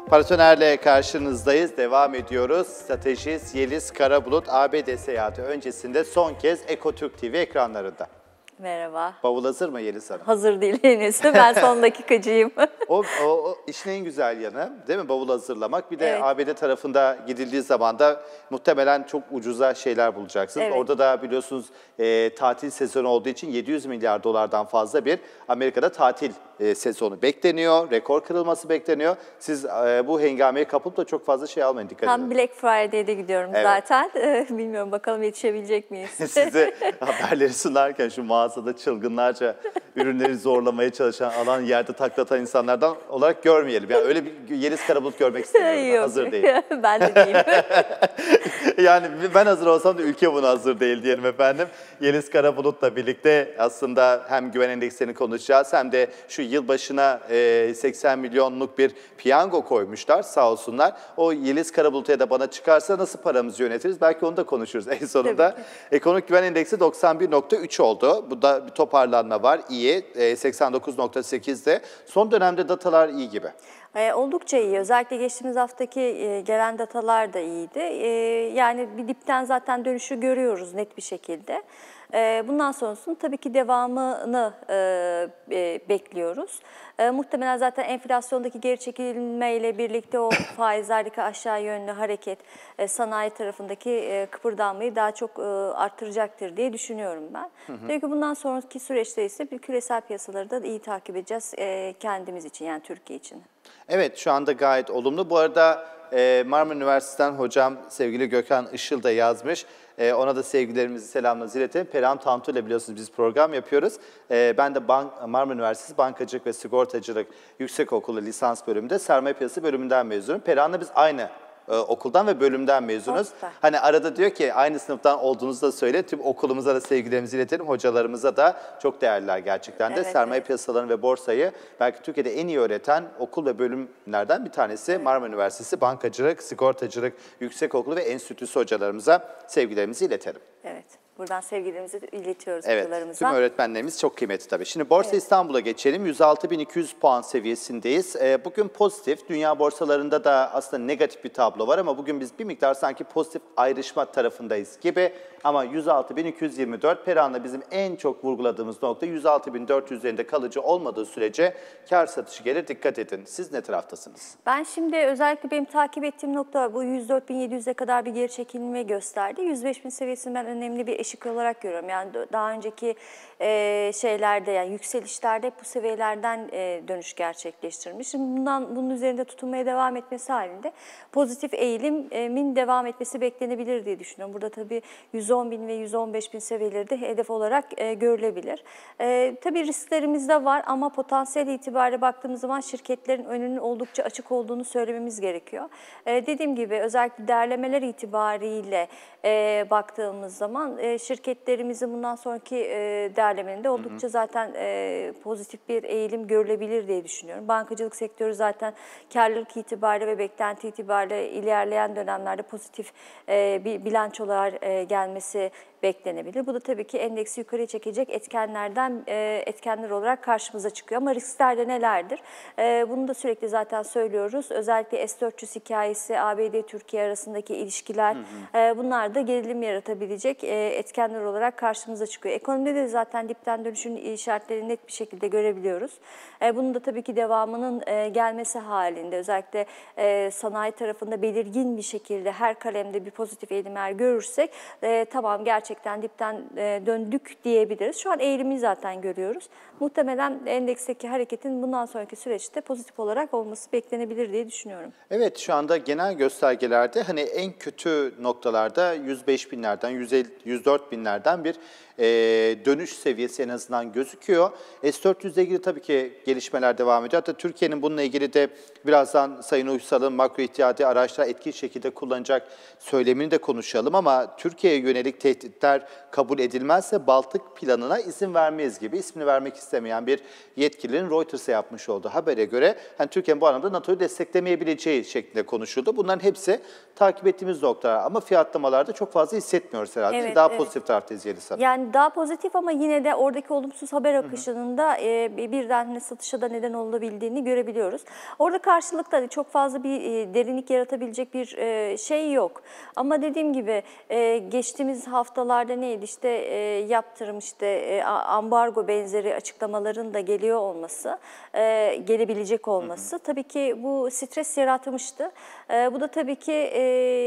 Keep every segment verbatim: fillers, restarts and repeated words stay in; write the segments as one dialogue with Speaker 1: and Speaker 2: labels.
Speaker 1: Paratoner'le karşınızdayız. Devam ediyoruz. Stratejist Yeliz Karabulut A B D seyahati öncesinde son kez Ekotürk T V ekranlarında.
Speaker 2: Merhaba.
Speaker 1: Bavul hazır mı Yeliz Hanım?
Speaker 2: Hazır değil henüz. Ben son dakikacıyım.
Speaker 1: o, o, o işin en güzel yanı değil mi? Bavul hazırlamak. Bir de
Speaker 2: Evet.
Speaker 1: A B D tarafında gidildiği zaman da muhtemelen çok ucuza şeyler bulacaksınız.
Speaker 2: Evet.
Speaker 1: Orada da biliyorsunuz e, tatil sezonu olduğu için yedi yüz milyar dolardan fazla bir Amerika'da tatil e, sezonu bekleniyor. Rekor kırılması bekleniyor. Siz e, bu hengameye kapılıp da çok fazla şey almayın, dikkat edin.
Speaker 2: Tam Black Friday'de gidiyorum
Speaker 1: Evet.
Speaker 2: zaten. Bilmiyorum bakalım yetişebilecek miyiz?
Speaker 1: Size haberleri sunarken şu mağazada çılgınlarca ürünleri zorlamaya çalışan, alan yerde taklatan insanlardan olarak görmeyelim. Yani öyle bir Yeliz Karabulut görmek istemiyorum. Ben.
Speaker 2: Yok.
Speaker 1: Hazır değil.
Speaker 2: Ben de değilim.
Speaker 1: Yani ben hazır olsam da ülke buna hazır değil diyelim efendim. Yeliz Karabulut'la birlikte aslında hem güven endekslerini konuşacağız hem de şu yılbaşına seksen milyonluk bir piyango koymuşlar sağ olsunlar. O Yeliz Karabulut'a da bana çıkarsa nasıl paramızı yönetiriz? Belki onu da konuşuruz en sonunda. Ekonomik güven endeksi doksan bir nokta üç oldu. Bu da bir toparlanma var. İyi. seksen dokuz nokta sekizde. Son dönemde datalar iyi gibi.
Speaker 2: E, oldukça iyi. Özellikle geçtiğimiz haftaki e, gelen datalar da iyiydi. E, yani bir dipten zaten dönüşü görüyoruz net bir şekilde. E, bundan sonrasının tabii ki devamını e, e, bekliyoruz. E, muhtemelen zaten enflasyondaki geri çekilmeyle birlikte o faizlerdeki aşağı yönlü hareket e, sanayi tarafındaki e, kıpırdanmayı daha çok e, arttıracaktır diye düşünüyorum ben. Hı hı. Tabii ki bundan sonraki süreçte ise bir küresel piyasaları da iyi takip edeceğiz e, kendimiz için, yani Türkiye için.
Speaker 1: Evet, şu anda gayet olumlu. Bu arada e, Marmara Üniversitesi'nden hocam sevgili Gökhan Işıl da yazmış. E, ona da sevgilerimizi, selamlarımızı iletelim. Perihan Tantu ile biliyorsunuz biz program yapıyoruz. E, ben de Bank, Marmara Üniversitesi Bankacılık ve Sigortacılık Yüksekokulu lisans bölümünde sermaye piyasası bölümünden mezunum. Perihan'la biz aynı e, okuldan ve bölümden mezunuz.
Speaker 2: Süper.
Speaker 1: Hani arada diyor ki aynı sınıftan olduğunuzu da söyle. Tüm okulumuza da sevgilerimizi iletelim. Hocalarımıza da çok değerliler gerçekten de.
Speaker 2: Evet,
Speaker 1: sermaye
Speaker 2: evet.
Speaker 1: piyasalarını ve borsayı belki Türkiye'de en iyi öğreten okul ve bölümlerden bir tanesi. Evet. Marmara Üniversitesi Bankacılık, Sigortacılık Yüksekokulu ve Enstitüsü hocalarımıza sevgilerimizi iletelim.
Speaker 2: Evet. Buradan sevgilerimizi iletiyoruz
Speaker 1: evet,
Speaker 2: hocalarımıza.
Speaker 1: Tüm öğretmenlerimiz çok kıymetli tabii. Şimdi Borsa evet. İstanbul'a geçelim. yüz altı bin iki yüz puan seviyesindeyiz. Bugün pozitif. Dünya borsalarında da aslında negatif bir tablo var ama bugün biz bir miktar sanki pozitif ayrışma tarafındayız gibi. Ama yüz altı bin iki yüz yirmi dört Perihan'la bizim en çok vurguladığımız nokta yüz altı bin dört yüz üzerinde kalıcı olmadığı sürece kar satışı gelir. Dikkat edin. Siz ne taraftasınız?
Speaker 2: Ben şimdi özellikle benim takip ettiğim nokta bu yüz dört bin yedi yüze kadar bir geri çekilme gösterdi. yüz beş bin seviyesini ben önemli bir eşik olarak görüyorum. Yani daha önceki e, şeylerde, yani yükselişlerde hep bu seviyelerden e, dönüş gerçekleştirmiş. Şimdi bundan bunun üzerinde tutunmaya devam etmesi halinde pozitif eğilimin devam etmesi beklenebilir diye düşünüyorum. Burada tabii yüz on bin ve yüz on beş bin seviyeleri de hedef olarak e, görülebilir. E, tabii risklerimiz de var ama potansiyel itibariyle baktığımız zaman şirketlerin önünün oldukça açık olduğunu söylememiz gerekiyor. E, dediğim gibi özellikle değerlemeler itibariyle e, baktığımız zaman e, şirketlerimizin bundan sonraki e, değerlemelerinde oldukça hı hı. zaten e, pozitif bir eğilim görülebilir diye düşünüyorum. Bankacılık sektörü zaten karlılık itibariyle ve beklenti itibariyle ilerleyen dönemlerde pozitif e, bir bilançolar e, gelmesi beklenebilir. Bu da tabii ki endeksi yukarıya çekecek etkenlerden e, etkenler olarak karşımıza çıkıyor. Ama riskler de nelerdir? E, bunu da sürekli zaten söylüyoruz. Özellikle S dört yüz hikayesi, A B D-Türkiye arasındaki ilişkiler, hı hı. E, bunlar da gerilim yaratabilecek e, etkenler olarak karşımıza çıkıyor. Ekonomide de zaten dipten dönüşün işaretlerini net bir şekilde görebiliyoruz. E, bunun da tabii ki devamının e, gelmesi halinde özellikle e, sanayi tarafında belirgin bir şekilde her kalemde bir pozitif eğilimler görürsek e, tamam gerçekten Gerçekten dipten e, döndük diyebiliriz. Şu an eğilimi zaten görüyoruz. Muhtemelen endeksteki hareketin bundan sonraki süreçte pozitif olarak olması beklenebilir diye düşünüyorum.
Speaker 1: Evet, şu anda genel göstergelerde hani en kötü noktalarda yüz beş binlerden, yüz dört binlerden bir e, dönüş seviyesi en azından gözüküyor. S dört yüz ile ilgili tabii ki gelişmeler devam ediyor. Hatta Türkiye'nin bununla ilgili de birazdan Sayın Uysal'ın makro ihtiyati araçlar etkili şekilde kullanacak söylemini de konuşalım ama Türkiye'ye yönelik tehditler kabul edilmezse Baltık planına izin vermeyiz gibi ismini vermek istemeyen bir yetkilinin Reuters'a yapmış olduğu habere göre hani Türkiye'nin bu anlamda NATO'yu desteklemeyebileceği şeklinde konuşuldu. Bunların hepsi takip ettiğimiz noktalar ama fiyatlamalarda çok fazla hissetmiyoruz herhalde.
Speaker 2: Evet,
Speaker 1: Daha
Speaker 2: evet.
Speaker 1: pozitif taraftayız Yeliz Hanım.
Speaker 2: Yani yani daha pozitif ama yine de oradaki olumsuz haber akışının da e, birden hani satışa da neden olabildiğini görebiliyoruz. Orada karşılıklı hani çok fazla bir e, derinlik yaratabilecek bir e, şey yok. Ama dediğim gibi e, geçtiğimiz haftalarda neydi işte e, yaptırım işte e, ambargo benzeri açıklamaların da geliyor olması, e, gelebilecek olması hı hı. tabii ki bu stres yaratmıştı. E, bu da tabii ki e,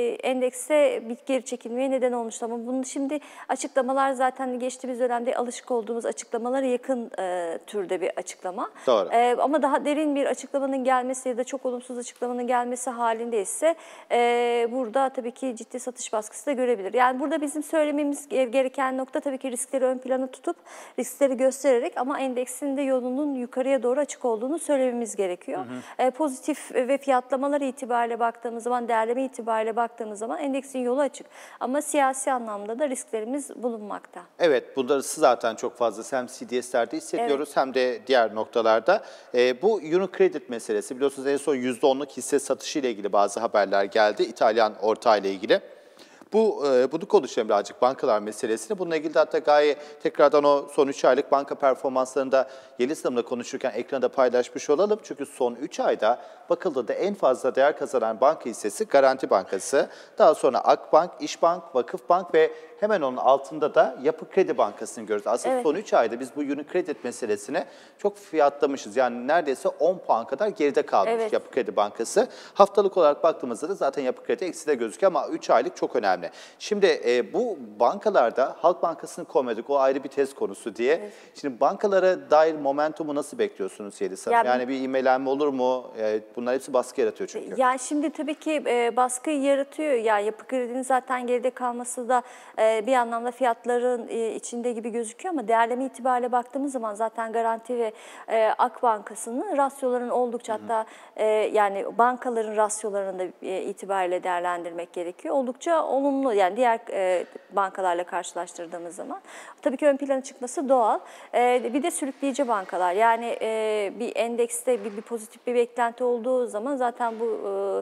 Speaker 2: endekste bir geri çekilmeye neden olmuştu ama bunun şimdi açıklamalar zaten geçtiğimiz dönemde alışık olduğumuz açıklamalara yakın e, türde bir açıklama.
Speaker 1: Doğru.
Speaker 2: E, ama daha derin bir açıklamanın gelmesi ya da çok olumsuz açıklamanın gelmesi halinde ise e, burada tabii ki ciddi satış baskısı da görebilir. Yani burada bizim söylememiz gereken nokta tabii ki riskleri ön plana tutup riskleri göstererek ama endeksin de yolunun yukarıya doğru açık olduğunu söylememiz gerekiyor. Hı hı. E, pozitif ve fiyatlamalar itibariyle baktığımız zaman, değerleme itibariyle baktığımız zaman endeksin yolu açık. Ama siyasi anlamda da risklerimiz bulunmakta.
Speaker 1: Evet, bunları zaten çok fazla hem C D S'lerde hissediyoruz evet. hem de diğer noktalarda. E, bu Unicredit meselesi biliyorsunuz en son yüzde onluk hisse satışı ile ilgili bazı haberler geldi İtalyan ortağıyla ilgili. Bu, e, bunu konuşalım birazcık bankalar meselesini. Bununla ilgili de hatta gayet tekrardan o son üç aylık banka performanslarını da Yeliz Hanım'la konuşurken ekranda paylaşmış olalım. Çünkü son üç ayda bakıldığında en fazla değer kazanan banka hissesi Garanti Bankası. Daha sonra Akbank, İşbank, Vakıfbank ve hemen onun altında da Yapı Kredi Bankası'nı görüyoruz. Aslında evet. son üç ayda biz bu Unicredit meselesine çok fiyatlamışız. Yani neredeyse on puan kadar geride kalmış evet. Yapı Kredi Bankası. Haftalık olarak baktığımızda da zaten Yapı Kredi ekside gözüküyor ama üç aylık çok önemli. Şimdi e, bu bankalarda Halk Bankası'nı koymadık, o ayrı bir tez konusu diye. Evet. Şimdi bankalara dair momentumu nasıl bekliyorsunuz Yeliz Hanım? Ya, yani bir ivmelenme olur mu? E, bunlar hepsi baskı yaratıyor çünkü.
Speaker 2: Yani şimdi tabii ki e, baskı yaratıyor. Yani Yapı Kredi'nin zaten geride kalması da e, bir anlamda fiyatların e, içinde gibi gözüküyor ama değerleme itibariyle baktığımız zaman zaten Garanti ve e, Ak Bankası'nın rasyoların oldukça Hı-hı. hatta e, yani bankaların rasyolarını da e, itibariyle değerlendirmek gerekiyor. Oldukça olumlu yani diğer e, bankalarla karşılaştırdığımız zaman tabii ki ön plana çıkması doğal. E, bir de sürükleyici bankalar yani e, bir endekste bir, bir pozitif bir beklenti olduğu zaman zaten bu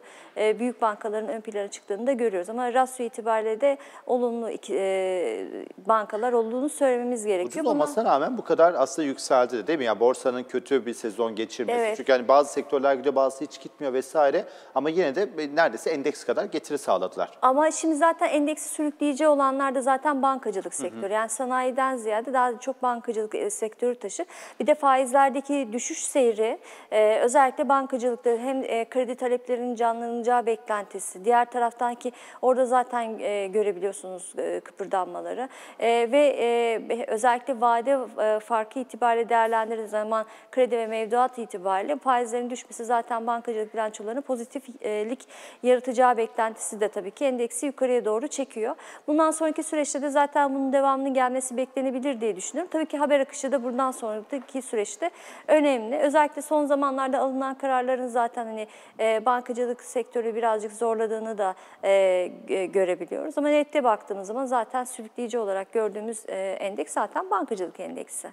Speaker 2: e, büyük bankaların ön plana çıktığını da görüyoruz. Ama rasyo itibariyle de olumlu iki, e, bankalar olduğunu söylememiz gerekiyor.
Speaker 1: Ucuz olmasına Buna... rağmen bu kadar aslında yükseldi değil mi? Yani borsanın kötü bir sezon geçirmesi.
Speaker 2: Evet.
Speaker 1: Çünkü hani bazı sektörler gidiyor bazı hiç gitmiyor vesaire ama yine de neredeyse endeks kadar getiri sağladılar.
Speaker 2: Ama şimdi zaten endeksi sürükleyici olanlar da zaten bankacılık sektörü. Hı hı. Yani sanayiden ziyade daha çok bankacılık sektörü taşır. Bir de faizlerdeki düşüş seyri e, özellikle bankacılıkta hem e, kredi taleplerinin canlanacağı beklentisi. Diğer taraftan ki orada zaten e, görebiliyorsunuz e, kıpırdanmaları. E, ve e, özellikle vade e, farkı itibariyle değerlendirildiği zaman kredi ve mevduat itibariyle faizlerin düşmesi zaten bankacılık bilançolarına pozitiflik yaratacağı beklentisi de tabii ki endeksi yukarıya doğru çekiyor. Bundan sonraki süreçte de zaten bunun devamının gelmesi beklenebilir diye düşünüyorum. Tabii ki haber akışı da buradan sonraki süreçte önemli. Özellikle son zamanlarda alınan kararların zaten hani e, bankacılık sektörü birazcık zorladığını da e, görebiliyoruz. Ama nette baktığımız zaman zaten sürükleyici olarak gördüğümüz e, endeks zaten bankacılık endeksi.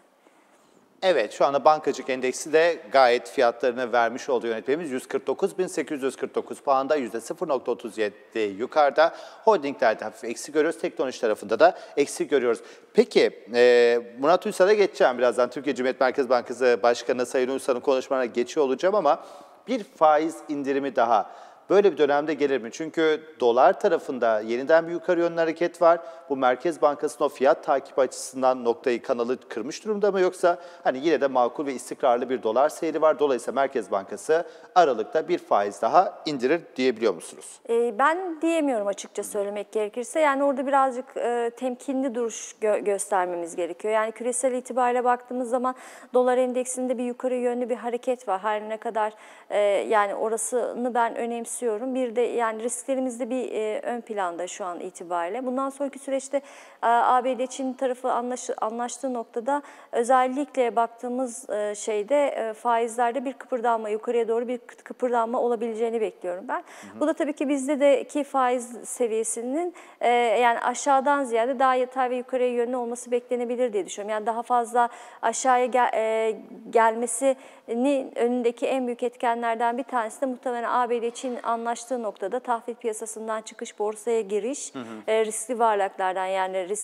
Speaker 1: Evet, şu anda bankacılık endeksi de gayet fiyatlarını vermiş olduğu yönetmenimiz yüz kırk dokuz bin sekiz yüz kırk dokuz puanda yüzde sıfır nokta otuz yedi yukarıda. Holdinglerde hafif eksi görüyoruz. Teknoloji tarafında da eksi görüyoruz. Peki e, Murat Uysal'a geçeceğim birazdan. Türkiye Cumhuriyet Merkez Bankası Başkanı Sayın Uysal'ın konuşmalarına geçiyor olacağım ama bir faiz indirimi daha. Böyle bir dönemde gelir mi? Çünkü dolar tarafında yeniden bir yukarı yönlü hareket var. Bu Merkez Bankası'nın o fiyat takibi açısından noktayı, kanalı kırmış durumda mı? Yoksa hani yine de makul ve istikrarlı bir dolar seyri var. Dolayısıyla Merkez Bankası Aralık'ta bir faiz daha indirir diyebiliyor musunuz?
Speaker 2: E, ben diyemiyorum açıkça söylemek gerekirse. Yani orada birazcık e, temkinli duruş gö göstermemiz gerekiyor. Yani küresel itibariyle baktığımız zaman dolar endeksinde bir yukarı yönlü bir hareket var. Her ne kadar e, yani orasını ben önemsiyorum. Bir de yani risklerimizde bir e, ön planda şu an itibariyle. Bundan sonraki süreçte e, A B D-Çin tarafı anlaş, anlaştığı noktada özellikle baktığımız e, şeyde e, faizlerde bir kıpırdanma, yukarıya doğru bir kıpırdanma olabileceğini bekliyorum ben. Hı hı. Bu da tabii ki bizde de ki faiz seviyesinin e, yani aşağıdan ziyade daha yatay ve yukarıya yönlü olması beklenebilir diye düşünüyorum. Yani daha fazla aşağıya gel, e, gelmesinin önündeki en büyük etkenlerden bir tanesi de muhtemelen A B D-Çin anlaştığı noktada tahvil piyasasından çıkış, borsaya giriş, hı hı. E, riskli varlıklardan yani risk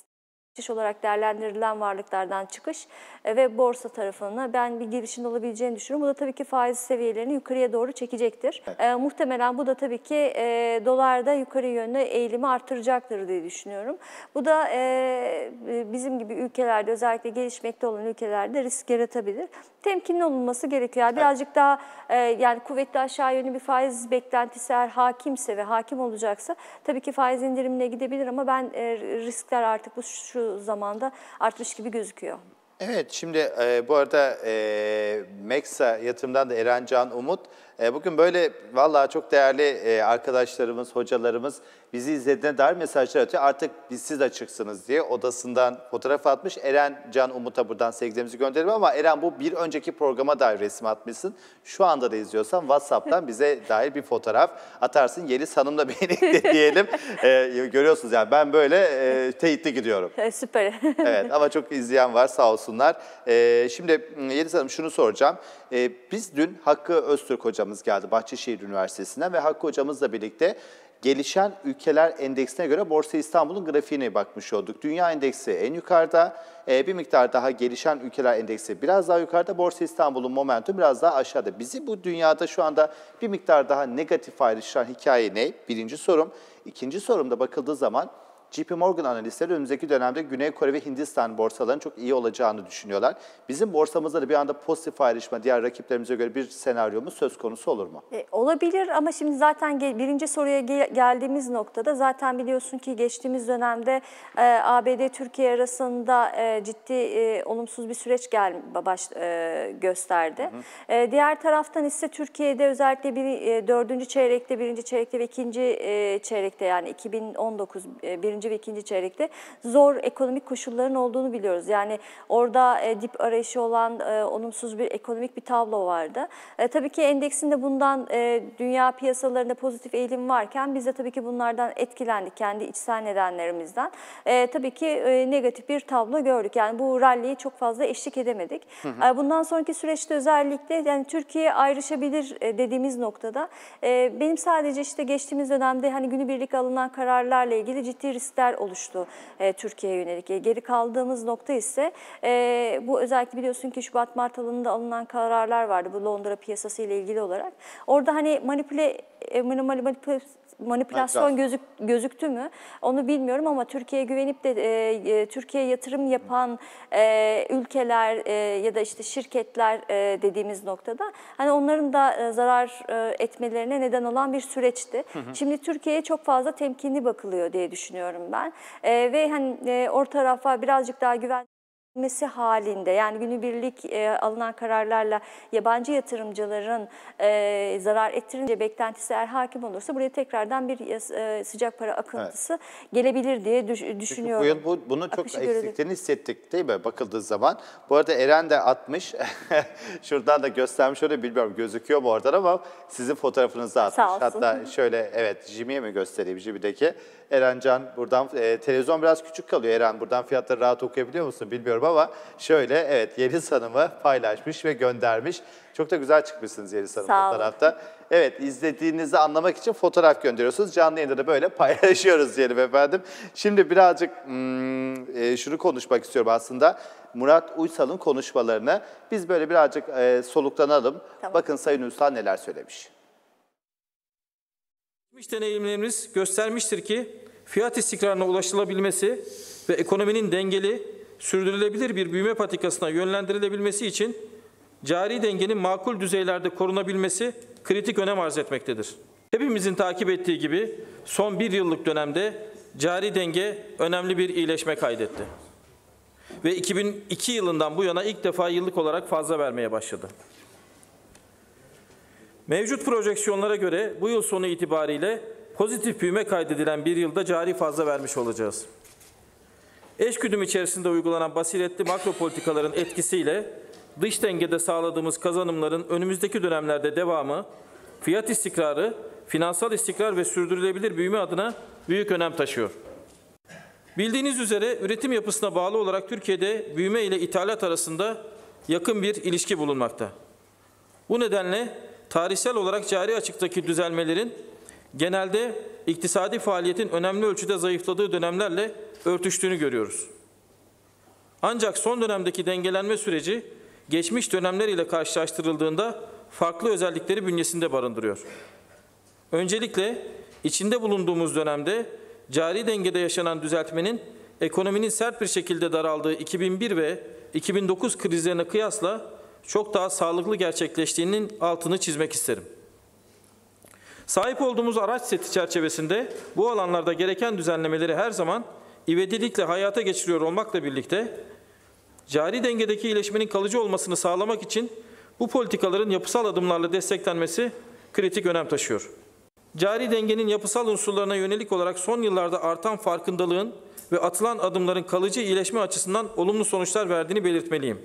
Speaker 2: geçiş olarak değerlendirilen varlıklardan çıkış e, ve borsa tarafına ben bir girişin olabileceğini düşünüyorum. Bu da tabii ki faiz seviyelerini yukarıya doğru çekecektir. Evet. E, muhtemelen bu da tabii ki e, dolarda yukarı yönlü eğilimi arttıracaktır diye düşünüyorum. Bu da e, bizim gibi ülkelerde, özellikle gelişmekte olan ülkelerde risk yaratabilir. Temkinli olunması gerekiyor. Yani birazcık evet. daha e, yani kuvvetli aşağı yönlü bir faiz beklentisi eğer hakimse ve hakim olacaksa tabii ki faiz indirimine gidebilir ama ben e, riskler artık bu şu zamanda artmış gibi gözüküyor.
Speaker 1: Evet, şimdi e, bu arada e, Meksa Yatırım'dan da Eren Can Umut, e, bugün böyle vallahi çok değerli e, arkadaşlarımız, hocalarımız bizi izlediğine dair mesajlar atıyor. Artık biz siz açıksınız diye odasından fotoğraf atmış. Eren Can Umut'a buradan sevgilerimizi gönderelim ama Eren, bu bir önceki programa dair resim atmışsın. Şu anda da izliyorsan WhatsApp'tan bize dair bir fotoğraf atarsın. Yeliz Hanım'la beni diyelim. E, görüyorsunuz yani ben böyle e, teyitli gidiyorum.
Speaker 2: Süper.
Speaker 1: Evet, ama çok izleyen var, sağ olsunlar. Ee, şimdi Yeliz Hanım, şunu soracağım. Ee, biz dün Hakkı Öztürk hocamız geldi Bahçeşehir Üniversitesi'nden ve Hakkı hocamızla birlikte gelişen ülkeler endeksine göre Borsa İstanbul'un grafiğine bakmış olduk. Dünya endeksi en yukarıda, e, bir miktar daha gelişen ülkeler endeksi biraz daha yukarıda, Borsa İstanbul'un momentum biraz daha aşağıda. Bizi bu dünyada şu anda bir miktar daha negatif ayrıştıran hikaye ne? Birinci sorum. İkinci sorumda bakıldığı zaman J P Morgan analistleri önümüzdeki dönemde Güney Kore ve Hindistan borsalarının çok iyi olacağını düşünüyorlar. Bizim borsamızda da bir anda pozitif ayrışma diğer rakiplerimize göre bir senaryomuz söz konusu olur mu?
Speaker 2: E, olabilir ama şimdi zaten birinci soruya gel geldiğimiz noktada zaten biliyorsun ki geçtiğimiz dönemde e, A B D Türkiye arasında e, ciddi e, olumsuz bir süreç gel baş e, gösterdi. Hı hı. E, diğer taraftan ise Türkiye'de özellikle bir, e, dördüncü çeyrekte, birinci çeyrekte ve ikinci e, çeyrekte yani iki bin on dokuz e, birinci ve ikinci çeyrekte zor ekonomik koşulların olduğunu biliyoruz. Yani orada e, dip arayışı olan e, olumsuz bir ekonomik bir tablo vardı. E, tabii ki endeksinde bundan e, dünya piyasalarında pozitif eğilim varken biz de tabii ki bunlardan etkilendik kendi içsel nedenlerimizden. E, tabii ki e, negatif bir tablo gördük. Yani bu ralliyi çok fazla eşlik edemedik. Hı hı. E, bundan sonraki süreçte özellikle yani Türkiye ayrışabilir e, dediğimiz noktada e, benim sadece işte geçtiğimiz dönemde hani günübirlik alınan kararlarla ilgili ciddi risk oluştu e, Türkiye'ye yönelik. E, geri kaldığımız nokta ise e, bu özellikle biliyorsun ki Şubat-Mart ayında alınan kararlar vardı bu Londra piyasası ile ilgili olarak. Orada hani manipüle, e, manipüle manipülasyon gözük, gözüktü mü onu bilmiyorum ama Türkiye'ye güvenip de e, Türkiye'ye yatırım yapan e, ülkeler e, ya da işte şirketler e, dediğimiz noktada hani onların da e, zarar e, etmelerine neden olan bir süreçti. Hı hı. Şimdi Türkiye'ye çok fazla temkinli bakılıyor diye düşünüyorum ben e, ve hani e, o tarafa birazcık daha güven halinde yani günübirlik e, alınan kararlarla yabancı yatırımcıların e, zarar ettirince beklentisi eğer hakim olursa buraya tekrardan bir e, sıcak para akıntısı evet. gelebilir diye düş, düşünüyorum.
Speaker 1: Çünkü bu yıl bu, bunu çok eksiklerini hissettik değil mi bakıldığı zaman. Bu arada Eren de atmış. Şuradan da göstermiş, öyle bilmiyorum gözüküyor mu oradan ama sizin fotoğrafınızı da atmış. Hatta şöyle evet Jimmy'ye mi göstereyim Jimmy'deki. Eren Can buradan e, televizyon biraz küçük kalıyor Eren. Buradan fiyatları rahat okuyabiliyor musun bilmiyorum ama şöyle evet Yeliz Hanım'ı paylaşmış ve göndermiş. Çok da güzel çıkmışsınız Yeliz Hanım fotoğrafta. Evet, izlediğinizi anlamak için fotoğraf gönderiyorsunuz. Canlı yayında da böyle paylaşıyoruz diyelim efendim. Şimdi birazcık hmm, e, şunu konuşmak istiyorum aslında. Murat Uysal'ın konuşmalarını biz böyle birazcık e, soluklanalım. Tamam. Bakın Sayın Uysal neler söylemiş.
Speaker 3: Geçmiş deneyimlerimiz göstermiştir ki fiyat istikrarına ulaşılabilmesi ve ekonominin dengeli, sürdürülebilir bir büyüme patikasına yönlendirilebilmesi için cari dengenin makul düzeylerde korunabilmesi kritik önem arz etmektedir. Hepimizin takip ettiği gibi son bir yıllık dönemde cari denge önemli bir iyileşme kaydetti. Ve iki bin iki yılından bu yana ilk defa yıllık olarak fazla vermeye başladı. Mevcut projeksiyonlara göre bu yıl sonu itibariyle pozitif büyüme kaydedilen bir yılda cari fazla vermiş olacağız. Eşgüdüm içerisinde uygulanan basiretli makro politikaların etkisiyle dış dengede sağladığımız kazanımların önümüzdeki dönemlerde devamı, fiyat istikrarı, finansal istikrar ve sürdürülebilir büyüme adına büyük önem taşıyor. Bildiğiniz üzere üretim yapısına bağlı olarak Türkiye'de büyüme ile ithalat arasında yakın bir ilişki bulunmakta. Bu nedenle tarihsel olarak cari açıktaki düzelmelerin genelde iktisadi faaliyetin önemli ölçüde zayıfladığı dönemlerle örtüştüğünü görüyoruz. Ancak son dönemdeki dengelenme süreci geçmiş dönemler ile karşılaştırıldığında farklı özellikleri bünyesinde barındırıyor. Öncelikle içinde bulunduğumuz dönemde cari dengede yaşanan düzeltmenin ekonominin sert bir şekilde daraldığı iki bin bir ve iki bin dokuz krizlerine kıyasla çok daha sağlıklı gerçekleştiğinin altını çizmek isterim. Sahip olduğumuz araç seti çerçevesinde bu alanlarda gereken düzenlemeleri her zaman ivedilikle hayata geçiriyor olmakla birlikte cari dengedeki iyileşmenin kalıcı olmasını sağlamak için bu politikaların yapısal adımlarla desteklenmesi kritik önem taşıyor. Cari dengenin yapısal unsurlarına yönelik olarak son yıllarda artan farkındalığın ve atılan adımların kalıcı iyileşme açısından olumlu sonuçlar verdiğini belirtmeliyim.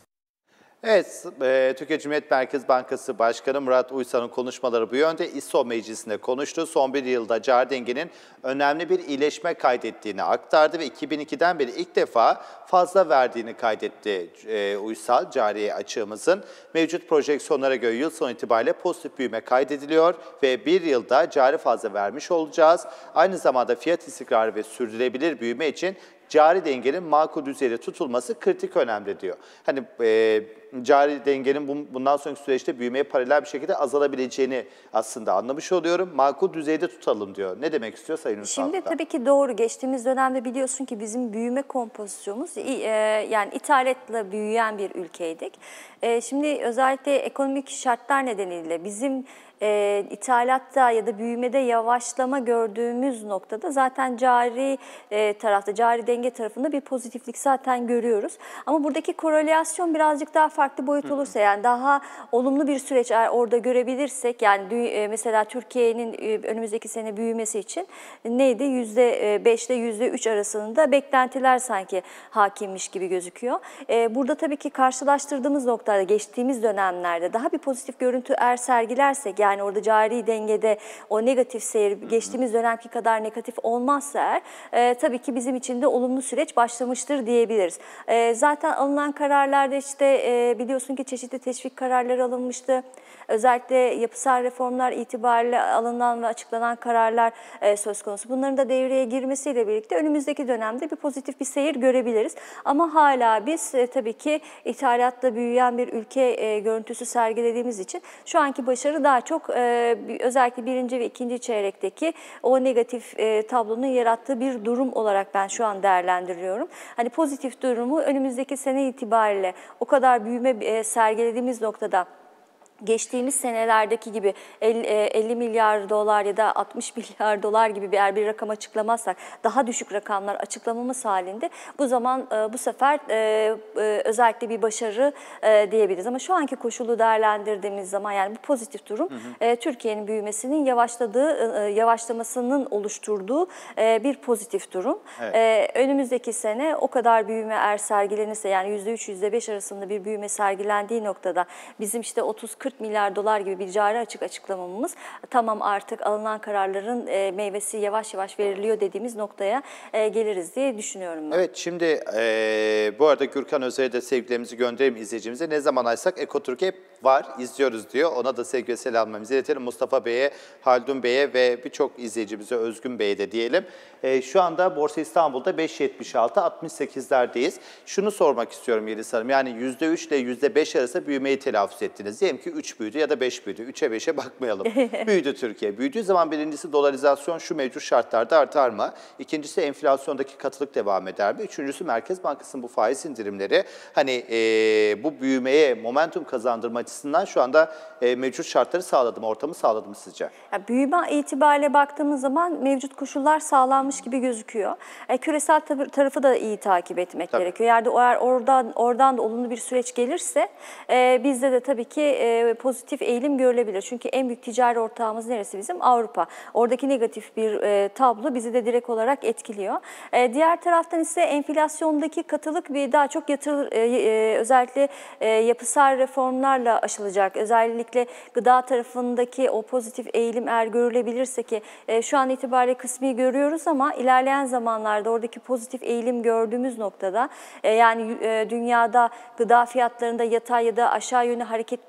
Speaker 1: Evet, e, Türkiye Cumhuriyet Merkez Bankası Başkanı Murat Uysal'ın konuşmaları bu yönde. İSO Meclisi'nde konuştu. Son bir yılda cari dengenin önemli bir iyileşme kaydettiğini aktardı ve iki bin ikiden beri ilk defa fazla verdiğini kaydetti e, Uysal. Cari açığımızın mevcut projeksiyonlara göre yıl sonu itibariyle pozitif büyüme kaydediliyor ve bir yılda cari fazla vermiş olacağız. Aynı zamanda fiyat istikrarı ve sürdürülebilir büyüme için cari dengenin makul düzeyde tutulması kritik önemli diyor. Hani e, cari dengenin bundan sonraki süreçte büyümeye paralel bir şekilde azalabileceğini aslında anlamış oluyorum. Makul düzeyde tutalım diyor. Ne demek istiyor Sayın Ünsal?
Speaker 2: Şimdi tabii ki doğru. Geçtiğimiz dönemde biliyorsun ki bizim büyüme kompozisyonumuz e, yani ithalatla büyüyen bir ülkeydik. E, şimdi özellikle ekonomik şartlar nedeniyle bizim E, ithalatta ya da büyümede yavaşlama gördüğümüz noktada zaten cari e, tarafta, cari denge tarafında bir pozitiflik zaten görüyoruz. Ama buradaki korelasyon birazcık daha farklı boyut olursa, yani daha olumlu bir süreç eğer orada görebilirsek, yani e, mesela Türkiye'nin e, önümüzdeki sene büyümesi için neydi? yüzde beş ile yüzde üç arasında beklentiler sanki hakimmiş gibi gözüküyor. E, burada tabii ki karşılaştırdığımız noktada geçtiğimiz dönemlerde daha bir pozitif görüntü eğer sergilersek, yani Yani orada cari dengede o negatif seyir geçtiğimiz dönemki kadar negatif olmazsa eğer e, tabii ki bizim için de olumlu süreç başlamıştır diyebiliriz. E, zaten alınan kararlarda işte e, biliyorsun ki çeşitli teşvik kararları alınmıştı. Özellikle yapısal reformlar itibariyle alınan ve açıklanan kararlar e, söz konusu. Bunların da devreye girmesiyle birlikte önümüzdeki dönemde bir pozitif bir seyir görebiliriz. Ama hala biz e, tabii ki ithalatla büyüyen bir ülke e, görüntüsü sergilediğimiz için şu anki başarı daha çok e, özellikle birinci ve ikinci çeyrekteki o negatif e, tablonun yarattığı bir durum olarak ben şu an değerlendiriyorum. Hani pozitif durumu önümüzdeki sene itibariyle o kadar büyüme e, sergilediğimiz noktada geçtiğimiz senelerdeki gibi elli milyar dolar ya da altmış milyar dolar gibi bir, bir rakam açıklamazsak, daha düşük rakamlar açıklamamız halinde bu zaman bu sefer özellikle bir başarı diyebiliriz. Ama şu anki koşulu değerlendirdiğimiz zaman, yani bu pozitif durum Türkiye'nin büyümesinin yavaşladığı, yavaşlamasının oluşturduğu bir pozitif durum. Evet. Önümüzdeki sene o kadar büyüme eğer sergilenirse, yani yüzde üç yüzde beş arasında bir büyüme sergilendiği noktada bizim işte otuz kırk milyar dolar gibi bir cari açık açıklamamız, tamam artık alınan kararların e, meyvesi yavaş yavaş veriliyor dediğimiz noktaya e, geliriz diye düşünüyorum ben.
Speaker 1: Evet, şimdi e, bu arada Gürkan Özer'e de sevgilerimizi gönderelim izleyicimize. Ne zaman açsak Ekotürk'e var, izliyoruz diyor. Ona da sevgi ve selamlarımızı iletelim. Mustafa Bey'e, Haldun Bey'e ve birçok izleyicimize, Özgün Bey'e de diyelim. E, şu anda Borsa İstanbul'da beş yetmiş altı altmış sekizlerdeyiz. Şunu sormak istiyorum Yeliz Hanım. Yani yüzde üç ile yüzde beş arası büyümeyi telaffuz ettiniz. Diyelim ki üç büyüdü ya da beş büyüdü. üçe beşe bakmayalım. Büyüdü Türkiye. Büyüdüğü zaman birincisi dolarizasyon şu mevcut şartlarda artar mı? İkincisi enflasyondaki katılık devam eder mi? Üçüncüsü Merkez Bankası'nın bu faiz indirimleri hani e, bu büyümeye momentum kazandırma açısından şu anda e, mevcut şartları sağladı mı? Ortamı sağladı mı sizce?
Speaker 2: Ya, büyüme itibariyle baktığımız zaman mevcut koşullar sağlanmış gibi gözüküyor. E, küresel tarafı da iyi takip etmek tabii gerekiyor. Yani eğer oradan, oradan da olumlu bir süreç gelirse e, bizde de tabii ki e, pozitif eğilim görülebilir. Çünkü en büyük ticari ortağımız neresi bizim? Avrupa. Oradaki negatif bir e, tablo bizi de direkt olarak etkiliyor. E, diğer taraftan ise enflasyondaki katılık bir daha çok yatır, e, e, özellikle e, yapısal reformlarla aşılacak. Özellikle gıda tarafındaki o pozitif eğilim eğer görülebilirse ki e, şu an itibariyle kısmi görüyoruz ama ilerleyen zamanlarda oradaki pozitif eğilim gördüğümüz noktada e, yani e, dünyada gıda fiyatlarında yatay ya da aşağı yönlü hareket gördüğümüz noktada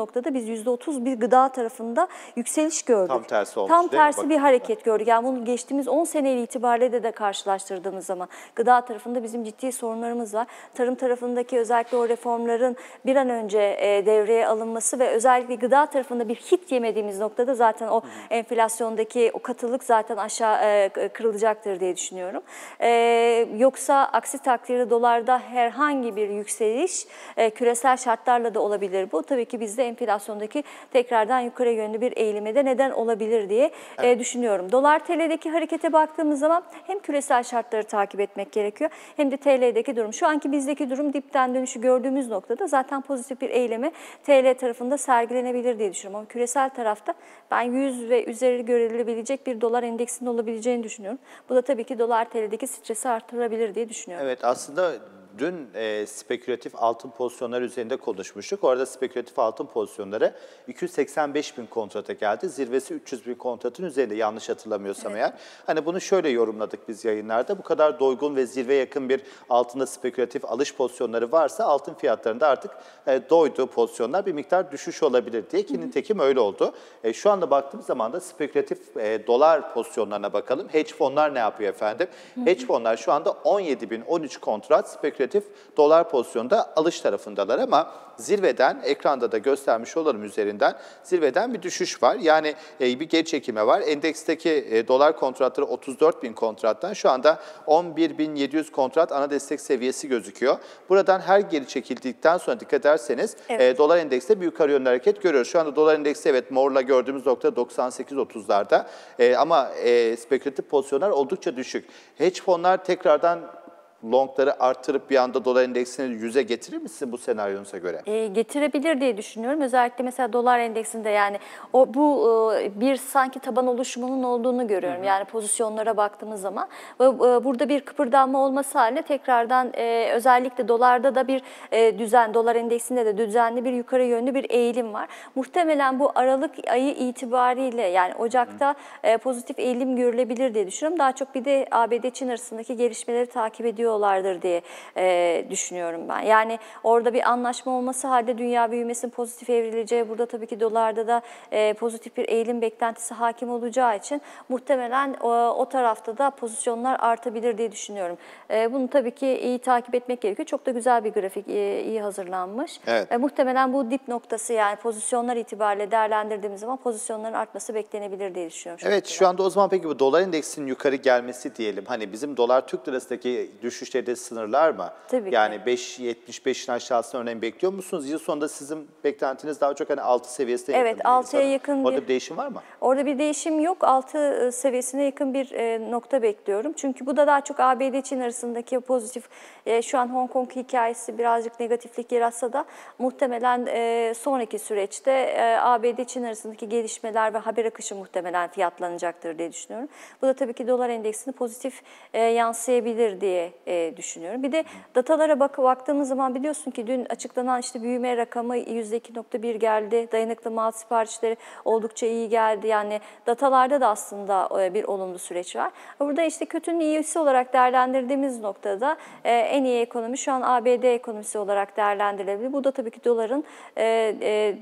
Speaker 2: noktada biz yüzde otuz bir gıda tarafında yükseliş gördük.
Speaker 1: Tam tersi olmuş,
Speaker 2: Tam
Speaker 1: değil mi?
Speaker 2: tersi bir hareket gördük. Yani bunu geçtiğimiz on seneyle itibariyle de, de karşılaştırdığımız zaman gıda tarafında bizim ciddi sorunlarımız var. Tarım tarafındaki özellikle o reformların bir an önce e, devreye alınması ve özellikle gıda tarafında bir hit yemediğimiz noktada zaten o enflasyondaki o katılık zaten aşağı e, kırılacaktır diye düşünüyorum. E, yoksa aksi takdirde dolarda herhangi bir yükseliş e, küresel şartlarla da olabilir. Bu tabii ki bizde enflasyondaki tekrardan yukarı yönlü bir eğilime de neden olabilir diye evet. e, düşünüyorum. Dolar T L'deki harekete baktığımız zaman hem küresel şartları takip etmek gerekiyor hem de T L'deki durum. Şu anki bizdeki durum dipten dönüşü gördüğümüz noktada zaten pozitif bir eyleme T L tarafında sergilenebilir diye düşünüyorum. Ama küresel tarafta ben yüz ve üzeri görülebilecek bir dolar endeksinin olabileceğini düşünüyorum. Bu da tabii ki dolar T L'deki stresi artırabilir diye düşünüyorum.
Speaker 1: Evet, aslında dün e, spekülatif altın pozisyonları üzerinde konuşmuştuk. Orada spekülatif altın pozisyonları iki yüz seksen beş bin kontrata geldi. Zirvesi üç yüz bin kontratın üzerinde, yanlış hatırlamıyorsam evet. eğer. Hani bunu şöyle yorumladık biz yayınlarda. Bu kadar doygun ve zirve yakın bir altında spekülatif alış pozisyonları varsa altın fiyatlarında artık e, doyduğu pozisyonlar bir miktar düşüş olabilir diye ki nitekim öyle oldu. E, şu anda baktığımız zaman da spekülatif e, dolar pozisyonlarına bakalım. Hedge fonlar ne yapıyor efendim? Hedge fonlar şu anda on yedi bin on üç kontrat spekülatif dolar pozisyonda alış tarafındalar ama zirveden, ekranda da göstermiş olalım üzerinden, zirveden bir düşüş var. Yani e, bir geri çekilme var. Endeksteki e, dolar kontratları otuz dört bin kontrattan şu anda on bir bin yedi yüz kontrat ana destek seviyesi gözüküyor. Buradan her geri çekildikten sonra dikkat ederseniz evet. e, dolar endekste bir yukarı yönlü hareket görüyoruz. Şu anda dolar endeksi evet morla gördüğümüz nokta doksan sekiz otuzlarda e, ama e, spekülatif pozisyonlar oldukça düşük. Hedge fonlar tekrardan longları artırıp bir anda dolar endeksini yüze getirir misin bu senaryonuza göre?
Speaker 2: E, getirebilir diye düşünüyorum. Özellikle mesela dolar endeksinde yani o bu e, bir sanki taban oluşumunun olduğunu görüyorum. Hı hı. Yani pozisyonlara baktığımız zaman ve e, burada bir kıpırdanma olması halinde tekrardan e, özellikle dolarda da bir e, düzen, dolar endeksinde de düzenli bir yukarı yönlü bir eğilim var. Muhtemelen bu Aralık ayı itibariyle yani Ocak'ta e, pozitif eğilim görülebilir diye düşünüyorum. Daha çok bir de A B D-Çin arasındaki gelişmeleri takip ediyor lardır diye e, düşünüyorum ben. Yani orada bir anlaşma olması halde dünya büyümesinin pozitif evrileceği, burada tabii ki dolarda da e, pozitif bir eğilim beklentisi hakim olacağı için muhtemelen o, o tarafta da pozisyonlar artabilir diye düşünüyorum. E, bunu tabii ki iyi takip etmek gerekiyor. Çok da güzel bir grafik, e, iyi hazırlanmış. Evet. E, muhtemelen bu dip noktası yani pozisyonlar itibariyle değerlendirdiğimiz zaman pozisyonların artması beklenebilir diye düşünüyorum.
Speaker 1: Evet, şu anda o zaman peki bu dolar endeksinin yukarı gelmesi diyelim. Hani bizim dolar Türk lirasındaki düşüş de sınırlar mı?
Speaker 2: Tabii
Speaker 1: yani beş yetmiş beşin aşağısına örneğin bekliyor musunuz? Yıl sonunda sizin beklentiniz daha çok hani altı seviyesine yakın.
Speaker 2: Evet, altıya yakın.
Speaker 1: Orada
Speaker 2: bir,
Speaker 1: bir değişim var mı?
Speaker 2: Orada bir değişim yok. altı seviyesine yakın bir e, nokta bekliyorum. Çünkü bu da daha çok A B D-Çin arasındaki pozitif, e, şu an Hong Kong hikayesi birazcık negatiflik yaratsa da muhtemelen e, sonraki süreçte e, A B D-Çin arasındaki gelişmeler ve haber akışı muhtemelen fiyatlanacaktır diye düşünüyorum. Bu da tabii ki dolar endeksini pozitif e, yansıyabilir diye e, düşünüyorum. Bir de datalara bak baktığımız zaman biliyorsun ki dün açıklanan işte büyüme rakamı yüzde iki nokta bir geldi. Dayanıklı mal siparişleri oldukça iyi geldi. Yani datalarda da aslında bir olumlu süreç var. Burada işte kötünün iyisi olarak değerlendirdiğimiz noktada en iyi ekonomi şu an A B D ekonomisi olarak değerlendirilebilir. Bu da tabii ki doların e,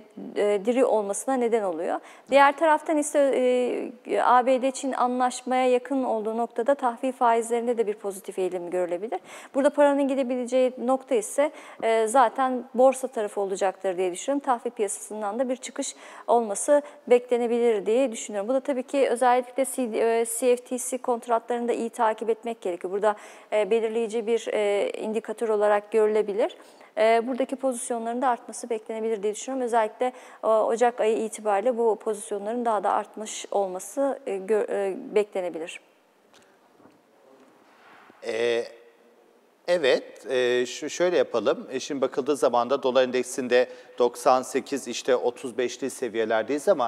Speaker 2: e, diri olmasına neden oluyor. Diğer taraftan ise e, A B D-Çin anlaşmaya yakın olduğu noktada tahvil faizlerinde de bir pozitif eğilim görülebilir. Burada paranın gidebileceği nokta ise e, zaten borsa tarafı olacaktır diye düşünüyorum. Tahvil piyasasından da bir çıkış olması beklenebilir diye düşünüyorum. Bu da tabii ki özellikle C F T C kontratlarını da iyi takip etmek gerekiyor. Burada e, belirleyici bir e, indikatör olarak görülebilir. E, buradaki pozisyonların da artması beklenebilir diye düşünüyorum. Özellikle e, Ocak ayı itibariyle bu pozisyonların daha da artmış olması e, gö, e, beklenebilir.
Speaker 1: Ee, evet, e, şu şöyle yapalım. E, şimdi bakıldığı zaman da dolar endeksinde doksan sekiz işte otuz beşli seviyelerdeyiz ama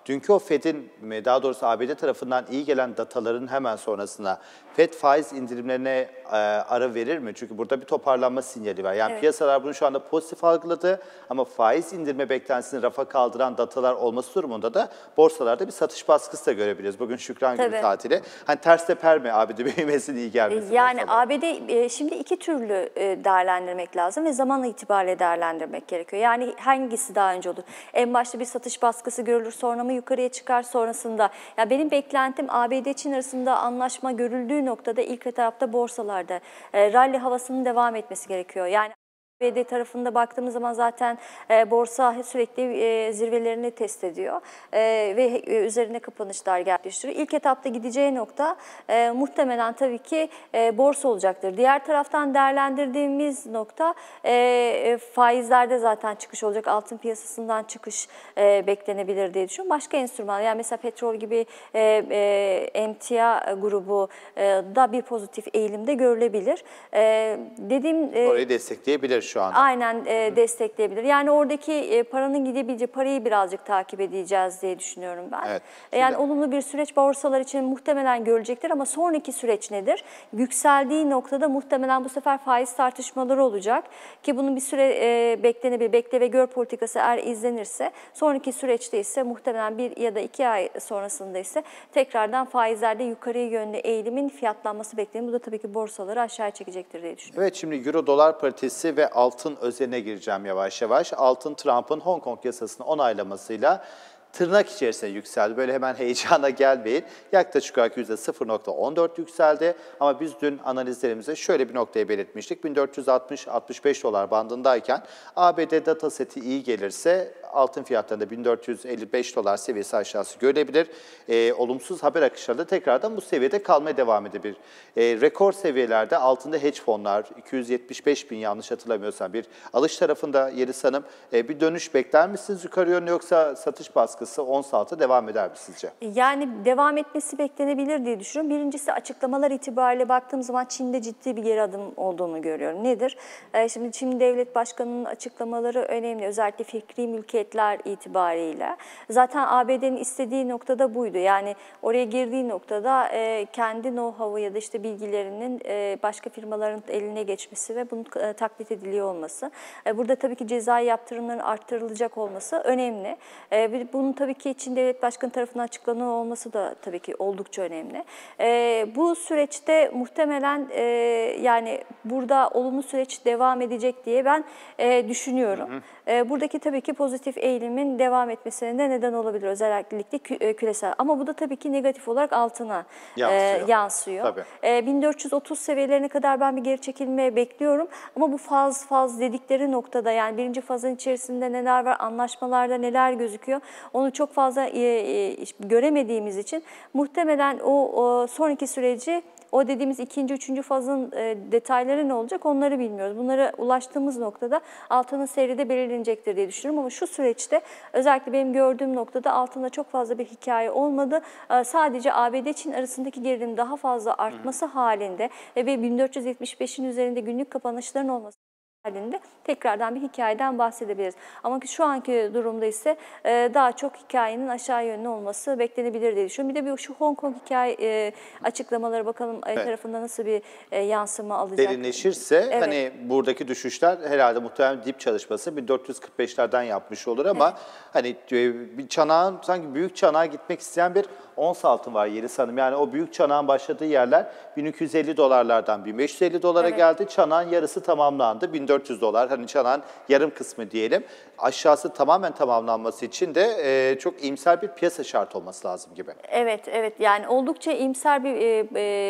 Speaker 1: dünkü o Fed'in, daha doğrusu A B D tarafından iyi gelen dataların hemen sonrasında Fed faiz indirimlerine e, ara verir mi? Çünkü burada bir toparlanma sinyali var. Yani
Speaker 2: evet.
Speaker 1: piyasalar bunu şu anda pozitif algıladı ama faiz indirme beklentisini rafa kaldıran datalar olması durumunda da borsalarda bir satış baskısı da görebiliriz. Bugün Şükran Günü
Speaker 2: Tabii.
Speaker 1: tatili. Hani ters teper mi A B D büyümesinin iyi gelmesi?
Speaker 2: Yani
Speaker 1: borsalara?
Speaker 2: A B D e, şimdi iki türlü e, değerlendirmek lazım ve zaman itibariyle değerlendirmek gerekiyor. Yani hangisi daha önce olur? En başta bir satış baskısı görülür, sonra mı yukarıya çıkar, sonrasında. Ya benim beklentim A B D Çin arasında anlaşma görüldüğü noktada ilk etapta borsalarda e, rally havasının devam etmesi gerekiyor. Yani A B D tarafında baktığımız zaman zaten e, borsa sürekli e, zirvelerini test ediyor e, ve e, üzerine kapanışlar gerçekleştiriyor. İlk etapta gideceği nokta e, muhtemelen tabii ki e, borsa olacaktır. Diğer taraftan değerlendirdiğimiz nokta e, e, faizlerde zaten çıkış olacak. Altın piyasasından çıkış e, beklenebilir diye düşünüyorum. Başka enstrüman, yani mesela petrol gibi e, e, emtia grubu e, da bir pozitif eğilimde görülebilir. E, dediğim e,
Speaker 1: Orayı destekleyebilir şu anda.
Speaker 2: Aynen e, destekleyebilir. Yani oradaki e, paranın gidebileceği parayı birazcık takip edeceğiz diye düşünüyorum ben.
Speaker 1: Evet.
Speaker 2: E, yani olumlu bir süreç borsalar için muhtemelen görecektir ama sonraki süreç nedir? Yükseldiği noktada muhtemelen bu sefer faiz tartışmaları olacak ki bunun bir süre e, beklenebilir. Bekle ve gör politikası eğer izlenirse sonraki süreçte ise muhtemelen bir ya da iki ay sonrasında ise tekrardan faizlerde yukarıya yönlü eğilimin fiyatlanması bekleniyor. Bu da tabii ki borsaları aşağı çekecektir diye düşünüyorum.
Speaker 1: Evet, şimdi Euro dolar paritesi ve altın özeline gireceğim yavaş yavaş. Altın, Trump'ın Hong Kong yasasını onaylamasıyla tırnak içerisinde yükseldi. Böyle hemen heyecana gelmeyin. Yaklaşık olarak yüzde sıfır nokta on dört yükseldi. Ama biz dün analizlerimizde şöyle bir noktaya belirtmiştik. bin dört yüz altmış altmış beş dolar bandındayken A B D data seti iyi gelirse altın fiyatlarında bin dört yüz elli beş dolar seviyesi aşağısı görülebilir. E, olumsuz haber akışları da tekrardan bu seviyede kalmaya devam edebilir. E, rekor seviyelerde altında hedge fonlar iki yüz yetmiş beş bin, yanlış hatırlamıyorsam, bir alış tarafında Yeliz Hanım. E, bir dönüş bekler misiniz yukarı yönlü, yoksa satış baskısı ons altı devam eder mi sizce?
Speaker 2: Yani devam etmesi beklenebilir diye düşünüyorum. Birincisi, açıklamalar itibariyle baktığım zaman Çin'de ciddi bir geri adım olduğunu görüyorum. Nedir? Ee, şimdi Çin Devlet Başkanı'nın açıklamaları önemli. Özellikle fikri mülkiyetler itibariyle. Zaten A B D'nin istediği noktada buydu. Yani oraya girdiği noktada e, kendi know-how'u ya da işte bilgilerinin e, başka firmaların eline geçmesi ve bunun e, taklit ediliyor olması. E, burada tabii ki cezai yaptırımların arttırılacak olması önemli. E, bunun tabii ki Çin Devlet Başkanı tarafından açıklanıyor olması da tabii ki oldukça önemli. E, bu süreçte muhtemelen e, yani burada olumlu süreç devam edecek diye ben e, düşünüyorum. Hı hı. E, buradaki tabii ki pozitif eğilimin devam etmesine de neden olabilir, özellikle kü e, küresel. Ama bu da tabii ki negatif olarak altına yansıyor. E, yansıyor. Tabii. E, bin dört yüz otuz seviyelerine kadar ben bir geri çekilme bekliyorum. Ama bu faz faz dedikleri noktada, yani birinci fazın içerisinde neler var, anlaşmalarda neler gözüküyor, onu çok fazla e, e, göremediğimiz için muhtemelen o, o sonraki süreci, o dediğimiz ikinci, üçüncü fazın e, detayları ne olacak onları bilmiyoruz. Bunlara ulaştığımız noktada altının seyri de belirlenecektir diye düşünüyorum. Ama şu süreçte özellikle benim gördüğüm noktada altında çok fazla bir hikaye olmadı. E, sadece A B D Çin arasındaki gerilimin daha fazla artması hmm. halinde ve bin dört yüz yetmiş beşin üzerinde günlük kapanışların olması halinde tekrardan bir hikayeden bahsedebiliriz. Ama şu anki durumda ise e, daha çok hikayenin aşağı yönlü olması beklenebilir diye düşünüyorum. Bir de bir şu Hong Kong hikaye e, açıklamaları bakalım evet. tarafında nasıl bir e, yansıma alacak.
Speaker 1: Derinleşirse evet. hani buradaki düşüşler herhalde muhtemelen dip çalışması bin dört yüz kırk beşlerden yapmış olur ama evet. hani bir çanağın, sanki büyük çanağa gitmek isteyen bir ons altın var Yeliz Hanım. Yani o büyük çanağın başladığı yerler bin iki yüz elli dolarlardan bin beş yüz elli dolara evet. geldi. Çanağın yarısı tamamlandı. bin dört yüz dolar, hani çanağın yarım kısmı diyelim. Aşağısı tamamen tamamlanması için de e, çok iyimser bir piyasa şart olması lazım gibi.
Speaker 2: Evet, evet. Yani oldukça iyimser bir e,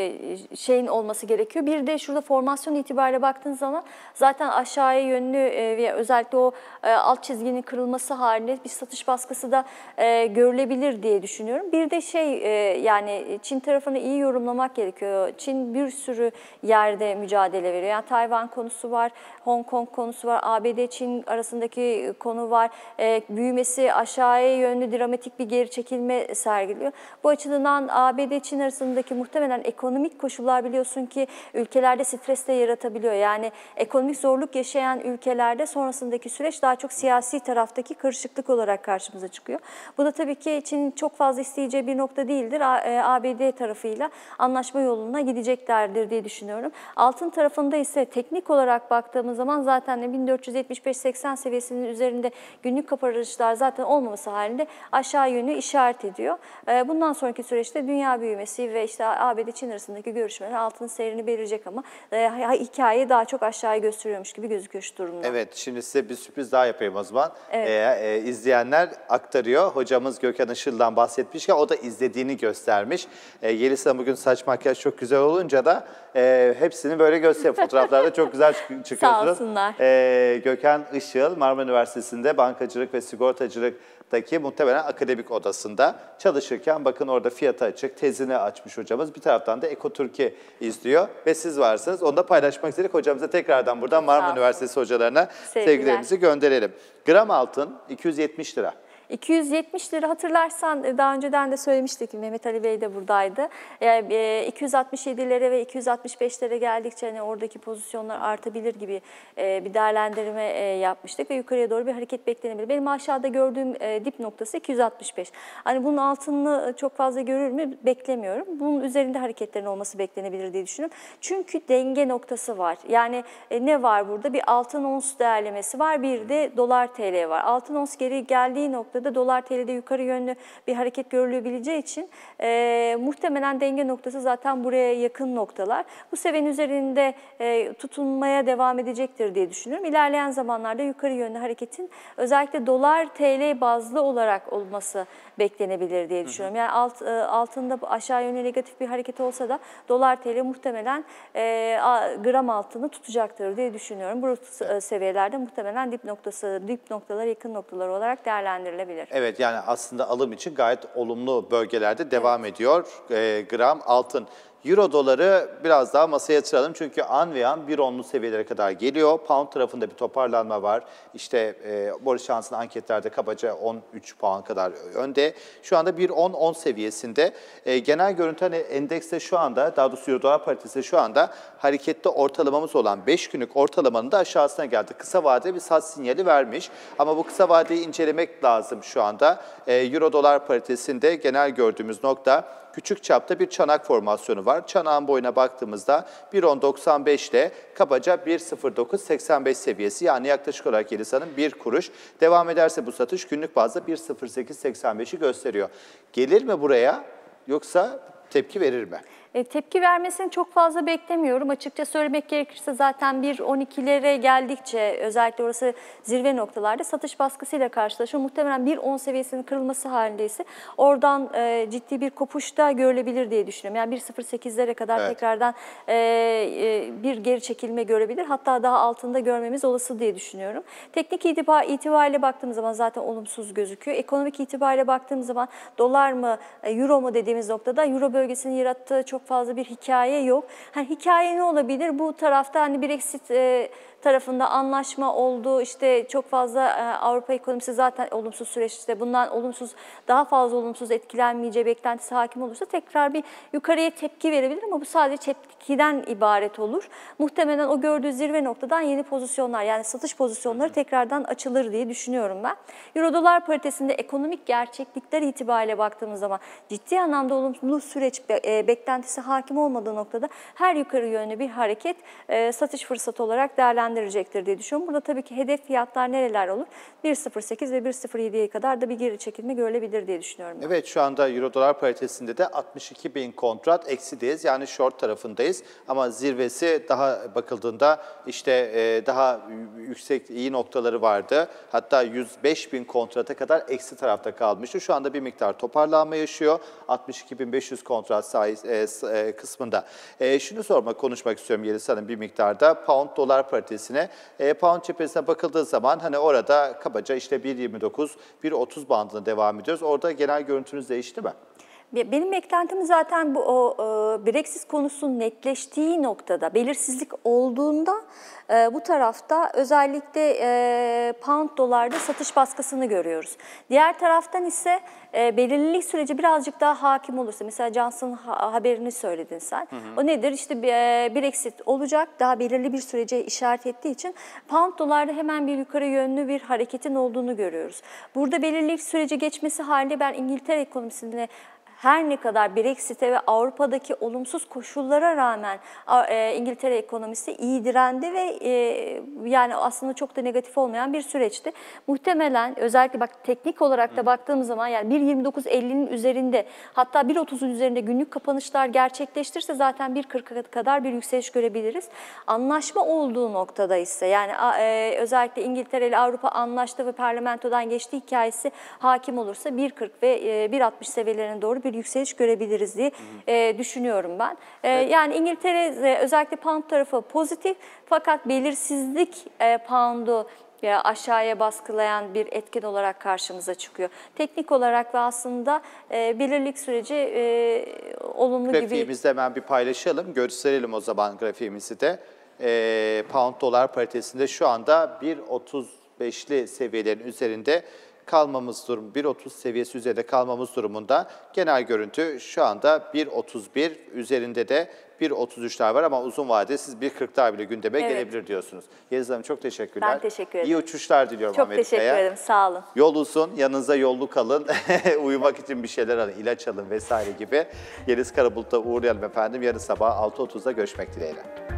Speaker 2: e, şeyin olması gerekiyor. Bir de şurada formasyon itibariyle baktığınız zaman zaten aşağıya yönlü e, ve özellikle o e, alt çizginin kırılması halinde bir satış baskısı da e, görülebilir diye düşünüyorum. Bir de şey şey e, yani Çin tarafını iyi yorumlamak gerekiyor. Çin bir sürü yerde mücadele veriyor. Yani Tayvan konusu var, Hong Kong konusu var, A B D-Çin arasındaki konu var. E, büyümesi aşağıya yönlü dramatik bir geri çekilme sergiliyor. Bu açıdan A B D-Çin arasındaki muhtemelen ekonomik koşullar biliyorsun ki ülkelerde stres de yaratabiliyor. Yani ekonomik zorluk yaşayan ülkelerde sonrasındaki süreç daha çok siyasi taraftaki karışıklık olarak karşımıza çıkıyor. Bu da tabii ki Çin çok fazla isteyeceği bir nokta değildir. A B D tarafıyla anlaşma yoluna gideceklerdir diye düşünüyorum. Altın tarafında ise teknik olarak baktığımız zaman zaten bin dört yüz yetmiş beş seksen seviyesinin üzerinde günlük kapanışlar zaten olmaması halinde aşağı yönlü işaret ediyor. Bundan sonraki süreçte dünya büyümesi ve işte A B D-Çin arasındaki görüşmeler altının seyrini belirleyecek ama hikaye daha çok aşağıya gösteriyormuş gibi gözüküyor şu durumda.
Speaker 1: Evet, şimdi size bir sürpriz daha yapayım o zaman.
Speaker 2: Evet.
Speaker 1: Ee, e, izleyenler aktarıyor. Hocamız Gökhan Işıl'dan bahsetmişken o da izlediğini göstermiş. Ee, Yeliz Hanım bugün saç makyaj çok güzel olunca da e, hepsini böyle gösteriyor. Fotoğraflarda çok güzel çık çıkıyorsunuz.
Speaker 2: Sağ olsunlar.
Speaker 1: Ee, Gökhan Işıl, Marmara Üniversitesi'nde bankacılık ve sigortacılıktaki muhtemelen akademik odasında çalışırken bakın orada fiyatı açık, tezini açmış hocamız. Bir taraftan da Ekotürk'ü izliyor ve siz varsınız. Onu da paylaşmak istedik. Hocamıza tekrardan buradan Marmara Üniversitesi hocalarına
Speaker 2: Sevgiler.
Speaker 1: sevgilerimizi gönderelim. Gram altın iki yüz yetmiş lira.
Speaker 2: iki yüz yetmiş lira hatırlarsan daha önceden de söylemiştik, Mehmet Ali Bey de buradaydı. Yani iki yüz altmış yedilere ve iki yüz altmış beşlere geldikçe hani oradaki pozisyonlar artabilir gibi bir değerlendirme yapmıştık ve yukarıya doğru bir hareket beklenebilir. Benim aşağıda gördüğüm dip noktası iki yüz altmış beş. Hani bunun altını çok fazla görür mü beklemiyorum. Bunun üzerinde hareketlerin olması beklenebilir diye düşünüyorum. Çünkü denge noktası var. Yani ne var burada? Bir altın ons değerlemesi var, bir de dolar T L var. Altın ons geri geldiği nokta da dolar T L'de yukarı yönlü bir hareket görülebileceği için e, muhtemelen denge noktası zaten buraya yakın noktalar. Bu seviyenin üzerinde e, tutunmaya devam edecektir diye düşünüyorum. İlerleyen zamanlarda yukarı yönlü hareketin özellikle dolar T L bazlı olarak olması beklenebilir diye düşünüyorum. Yani alt, e, altında aşağı yönlü negatif bir hareket olsa da dolar T L muhtemelen e, gram altını tutacaktır diye düşünüyorum. Bu seviyelerde muhtemelen dip noktası, dip noktalar, yakın noktalar olarak değerlendirilebilir.
Speaker 1: Evet, yani aslında alım için gayet olumlu bölgelerde devam evet. ediyor e, gram altın. Euro doları biraz daha masaya yatıralım çünkü an ve an bir onlu seviyelere kadar geliyor. Pound tarafında bir toparlanma var. İşte e, Boris Johnson anketlerde kabaca on üç puan kadar önde. Şu anda bir on on seviyesinde. E, genel görüntü hani endekste şu anda, daha doğrusu Euro dolar paritesi şu anda harekette ortalamamız olan beş günlük ortalamanın da aşağısına geldi. Kısa vadede bir sat sinyali vermiş. Ama bu kısa vadeyi incelemek lazım şu anda. E, Euro dolar paritesinde genel gördüğümüz nokta küçük çapta bir çanak formasyonu var. Çanağın boyuna baktığımızda bir on doksan beş ile kabaca bir sıfır dokuz seksen beş seviyesi, yani yaklaşık olarak Yeliz Hanım bir kuruş. Devam ederse bu satış günlük bazda bir sıfır sekiz seksen beşi gösteriyor. Gelir mi buraya yoksa tepki verir mi?
Speaker 2: E, tepki vermesini çok fazla beklemiyorum. Açıkça söylemek gerekirse zaten bir on ikilere geldikçe özellikle orası zirve noktalarda satış baskısıyla karşılaşıyor. Muhtemelen bir on seviyesinin kırılması halindeyse oradan e, ciddi bir kopuş da görülebilir diye düşünüyorum. Yani bir sıfır sekizlere kadar evet. tekrardan e, e, bir geri çekilme görebilir. Hatta daha altında görmemiz olası diye düşünüyorum. Teknik itibar, itibariyle baktığımız zaman zaten olumsuz gözüküyor. Ekonomik itibariyle baktığımız zaman dolar mı, euro mu dediğimiz noktada euro bölgesinin yarattığı çok fazla bir hikaye yok. Hani hikaye ne olabilir? Bu tarafta hani Brexit e, tarafında anlaşma oldu. İşte çok fazla e, Avrupa ekonomisi zaten olumsuz süreçte. Bundan olumsuz, daha fazla olumsuz etkilenmeyeceği beklentisi hakim olursa tekrar bir yukarıya tepki verebilir ama bu sadece tepkiden ibaret olur. Muhtemelen o gördüğü zirve noktadan yeni pozisyonlar, yani satış pozisyonları tekrardan açılır diye düşünüyorum ben. Euro dolar paritesinde ekonomik gerçeklikler itibariyle baktığımız zaman ciddi anlamda olumlu süreç e, beklentisi hakim olmadığı noktada her yukarı yönlü bir hareket e, satış fırsatı olarak değerlendirecektir diye düşünüyorum. Burada tabii ki hedef fiyatlar nereler olur? bir sıfır sekiz ve bir sıfır yediye kadar da bir geri çekilme görülebilir diye düşünüyorum. Ben.
Speaker 1: Evet, şu anda Euro dolar paritesinde de altmış iki bin kontrat eksideyiz. Yani short tarafındayız ama zirvesi daha bakıldığında işte e, daha yüksek iyi noktaları vardı. Hatta yüz beş bin kontrata kadar eksi tarafta kalmıştı. Şu anda bir miktar toparlanma yaşıyor. altmış iki bin beş yüz kontrat sayısı e, kısmında. E, şunu sormak, konuşmak istiyorum Yeliz Hanım bir miktarda. Pound dolar paritesine. E, Pound cephesine bakıldığı zaman hani orada kabaca işte bir yirmi dokuz bir otuz bandına devam ediyoruz. Orada genel görüntünüz değişti mi?
Speaker 2: Benim beklentim zaten bu o e, Brexit konusunun netleştiği noktada, belirsizlik olduğunda e, bu tarafta özellikle e, pound dolarda satış baskısını görüyoruz. Diğer taraftan ise e, belirlilik süreci birazcık daha hakim olursa, mesela Johnson ha haberini söyledin sen. Hı hı. O nedir? İşte e, Brexit olacak, daha belirli bir sürece işaret ettiği için pound dolarda hemen bir yukarı yönlü bir hareketin olduğunu görüyoruz. Burada belirlilik süreci geçmesi halinde ben İngiltere ekonomisinde her ne kadar Brexit'e ve Avrupa'daki olumsuz koşullara rağmen e, İngiltere ekonomisi iyi direndi ve e, yani aslında çok da negatif olmayan bir süreçti. Muhtemelen özellikle bak teknik olarak da baktığımız zaman yani bir nokta yirmi dokuz ellinin üzerinde, hatta bir nokta otuzun üzerinde günlük kapanışlar gerçekleştirse zaten bir nokta kırka kadar bir yükseliş görebiliriz. Anlaşma olduğu noktada ise yani e, özellikle İngiltere ile Avrupa anlaştı ve parlamentodan geçti hikayesi hakim olursa bir nokta kırk ve e, bir nokta altmış seviyelerine doğru bir bir yükseliş görebiliriz diye e, düşünüyorum ben. E, evet. Yani İngiltere e, özellikle pound tarafı pozitif, fakat belirsizlik e, pound'u e, aşağıya baskılayan bir etken olarak karşımıza çıkıyor. Teknik olarak ve aslında e, belirlilik süreci e, olumlu gibi.
Speaker 1: Grafiğimizi de hemen bir paylaşalım, gösterelim o zaman grafiğimizi de. E, pound dolar paritesinde şu anda bir nokta otuz beşli seviyelerin üzerinde kalmamız durum, bir nokta otuz seviyesi üzerinde kalmamız durumunda. Genel görüntü şu anda bir nokta otuz bir, üzerinde de bir nokta otuz üçler var ama uzun vadede siz bir nokta kırklar bile gündeme evet. gelebilir diyorsunuz. Yeliz Hanım çok teşekkürler.
Speaker 2: Ben teşekkür ederim.
Speaker 1: İyi uçuşlar diliyorum
Speaker 2: çok
Speaker 1: Amerika'ya.
Speaker 2: Çok teşekkür ederim, sağ olun.
Speaker 1: Yol uzun, yanınızda yollu kalın, uyumak için bir şeyler alın, ilaç alın vesaire gibi. Yeliz Karabulut'a uğrayalım efendim. Yarın sabah altı otuzda görüşmek dileğiyle.